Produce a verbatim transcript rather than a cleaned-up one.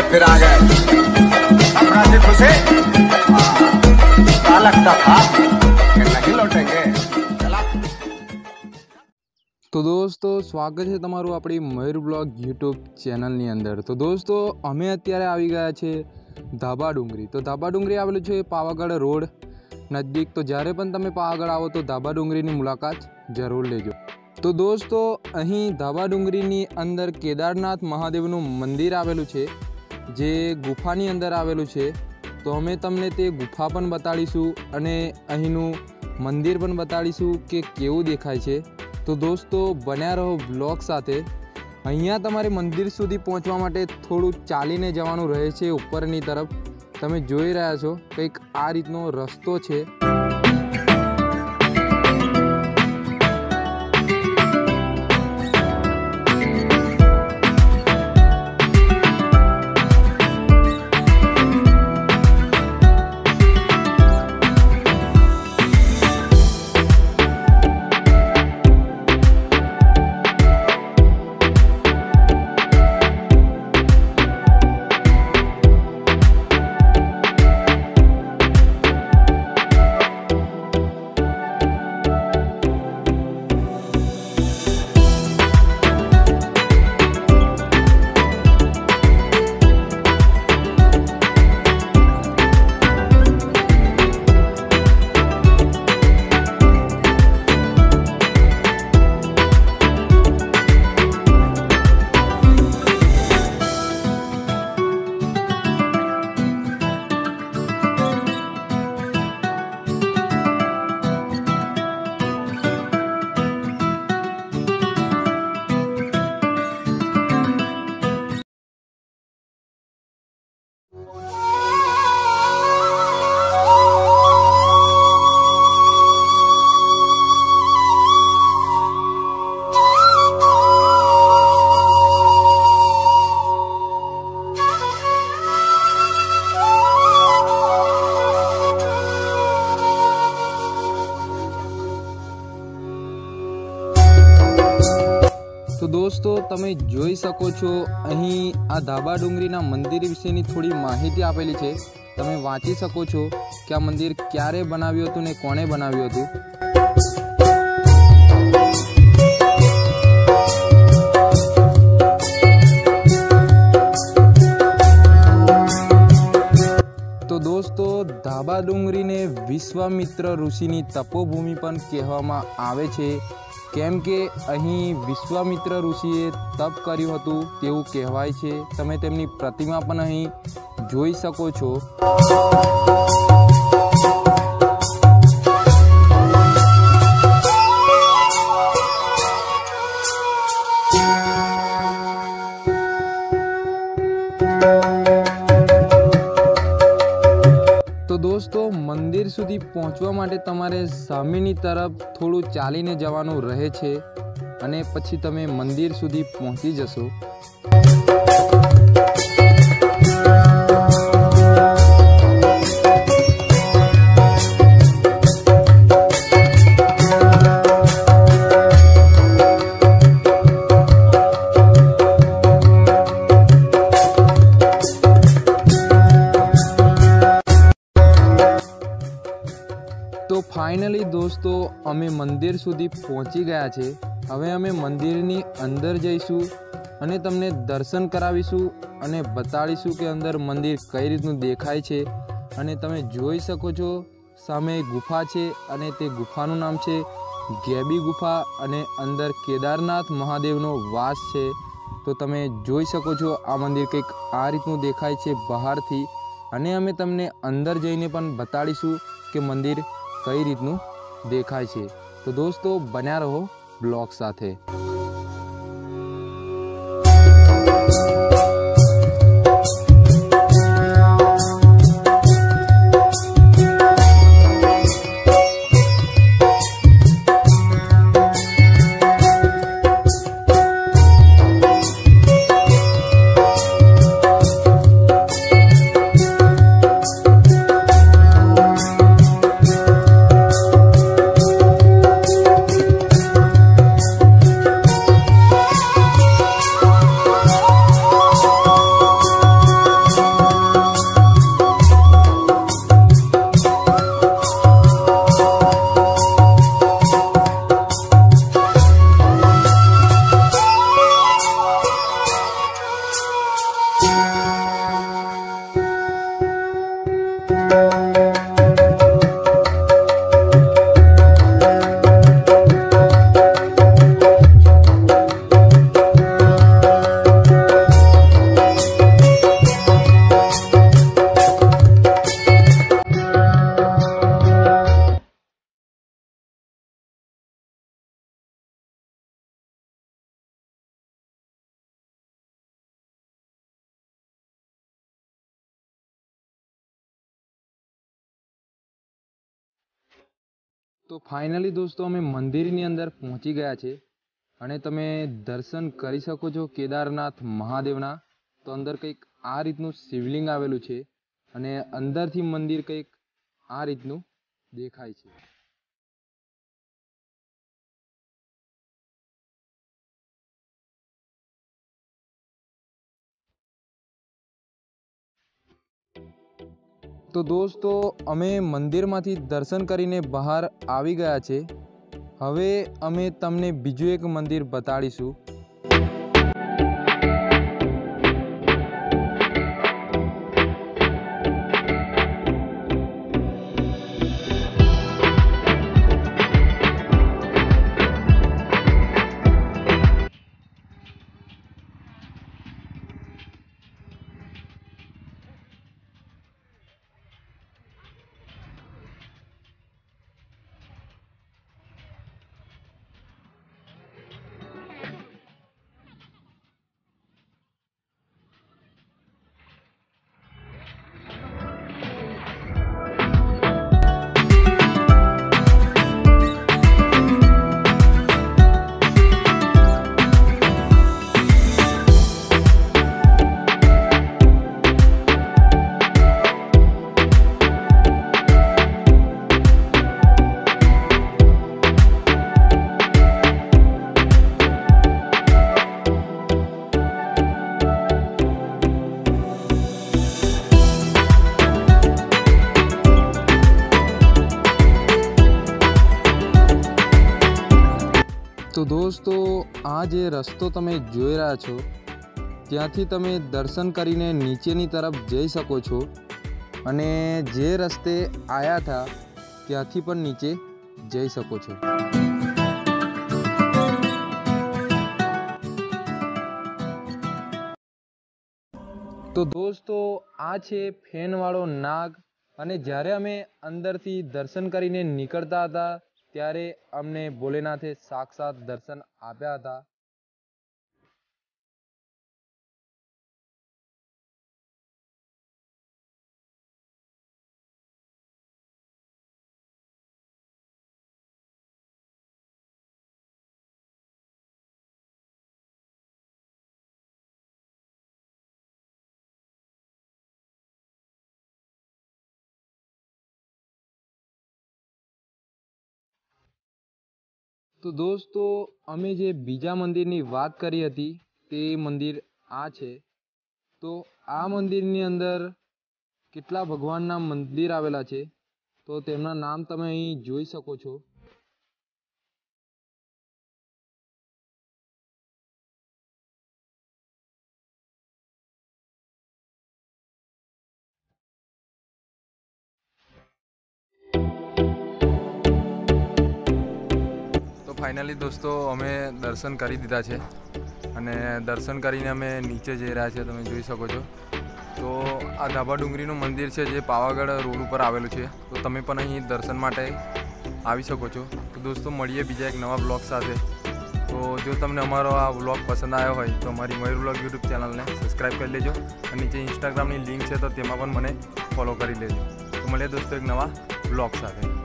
फिर आ गए। अब राजी खुशे क्या लगता था कि नहीं लौटेंगे। चला तो दोस्तों स्वागत है तमारू अपनी मयूर ब्लॉग यूट्यूब चैनल अंदर। तो दोस्तों अमे अत्यारे आवी गया छे धाबा डूंगरी। तो धाबा डूंगरी आवेलुं छे पावागढ़ रोड नजदीक। तो જ્યારે પણ તમે પાવાગઢ આવો તો ધાબા ડુંગરીની મુલાકાત જરૂર લેજો। તો દોસ્તો અહીં ધાબા ડુંગરીની અંદર કેદારનાથ મહાદેવનું મંદિર આવેલું છે જે ગુફાની અંદર આવેલું છે। તો અમે તમને તે ગુફા પણ બતાડીશું અને અહીંનું મંદિર પણ બતાડીશું કે કેવું દેખાય છે। તો દોસ્તો બન્યા રહો બ્લોગ સાથે। અહીંયા તમારે મંદિર સુધી પહોંચવા માટે થોડું ચાલીને જવાનું રહે છે ઉપરની તરફ। તમે જોઈ રહ્યા છો કંઈક આ રીતનો રસ્તો છે। तो दोस्तों તમે જોઈ શકો છો અહીં આ ધાબા ડુંગરીના મંદિર વિશેની થોડી માહિતી આપેલી છે। તમે વાંચી શકો છો કે આ મંદિર ક્યારે બનાવ્યું હતું ને કોણે બનાવ્યું હતું। તો દોસ્તો ધાબા ડુંગરીને વિશ્વામિત્ર ઋષિની તપોભૂમિ પણ કહેવામાં આવે છે કેમ કે અહીં વિશ્વામિત્ર ઋષિએ તપ કર્યું હતું તેવું કહેવાય છે। તમે તેમની પ્રતિમા પણ અહીં જોઈ શકો છો। તો દોસ્તો મંદિર સુધી પહોંચવા માટે તમારે સામેની તરફ થોડું ચાલીને જવાનું રહે છે અને પછી તમે મંદિર સુધી પહોંચી જશો। तो फाइनली दोस्तों अमे मंदिर सुधी पहुंची गया छे। हवे अमे मंदिरनी अंदर जईशुं अने तमने दर्शन करावीशुं अने बताड़ीशुं के अंदर मंदिर कई रीतनुं देखाय छे। अने तमे जोई शको छो सामे गुफा छे अने ते गुफानुं नाम छे गेबी गुफा अने अंदर केदारनाथ महादेवनो वास छे। तो तमे जोई शको छो आ मंदिर कंईक आ रीतनुं देखाय छे बहारथी। अने अमे तमने अंदर जईने पण बताड़ीशुं के मंदिर कई रीतनु देखाय छे। तो दोस्तों बन्या रहो ब्लॉग साथे। તો ફાઇનલી દોસ્તો અમે મંદિરની અંદર પહોંચી ગયા છે અને તમે દર્શન કરી શકો છો કેદારનાથ મહાદેવના. તો અંદર કંઈક આ રીતનું શિવલિંગ આવેલું છે અને અંદરથી મંદિર કંઈક આ રીતનું દેખાય છે. તો દોસ્તો અમે મંદિરમાંથી દર્શન કરીને બહાર આવી ગયા છે. હવે અમે તમને બીજું એક મંદિર બતાડીશું. તો દોસ્તો આ જે રસ્તો તમે જોઈ રહ્યા છો ત્યાંથી તમે દર્શન કરીને નીચેની તરફ જઈ શકો છો અને જે રસ્તે આવ્યા હતા ત્યાંથી પણ નીચે જઈ શકો છો. તો દોસ્તો આ છે ફેનવાળો નાગ અને જ્યારે અમે અંદરથી દર્શન કરીને નીકળતા હતા ત્યારે અમને ભોલેનાથે સાક્ષાત દર્શન આપ્યા હતા. તો દોસ્તો અમે જે બીજા મંદિરની વાત કરી હતી તે મંદિર આ છે. તો આ મંદિરની અંદર કેટલા ભગવાનના મંદિર આવેલા છે તો તેમના નામ તમે અહીં જોઈ શકો છો. ફાઇનલી દોસ્તો અમે દર્શન કરી દીધા છે અને દર્શન કરીને અમે નીચે જઈ રહ્યા છીએ. તમે જોઈ શકો છો. તો આ ધાબા ડુંગરીનું મંદિર છે જે પાવાગઢ રોડ ઉપર આવેલું છે. તો તમે પણ અહીં દર્શન માટે આવી શકો છો. તો દોસ્તો મળીએ બીજા એક નવા બ્લોગ સાથે. તો જો તમને અમારો આ બ્લોગ પસંદ આવ્યો હોય તો અમારી મયુર બ્લોગ યુટ્યુબ ચેનલને સબસ્ક્રાઈબ કરી લેજો અને નીચે ઇન્સ્ટાગ્રામની લિંક છે તો તેમાં પણ મને ફોલો કરી લેજો. તો મળીએ દોસ્તો એક નવા બ્લોગ સાથે.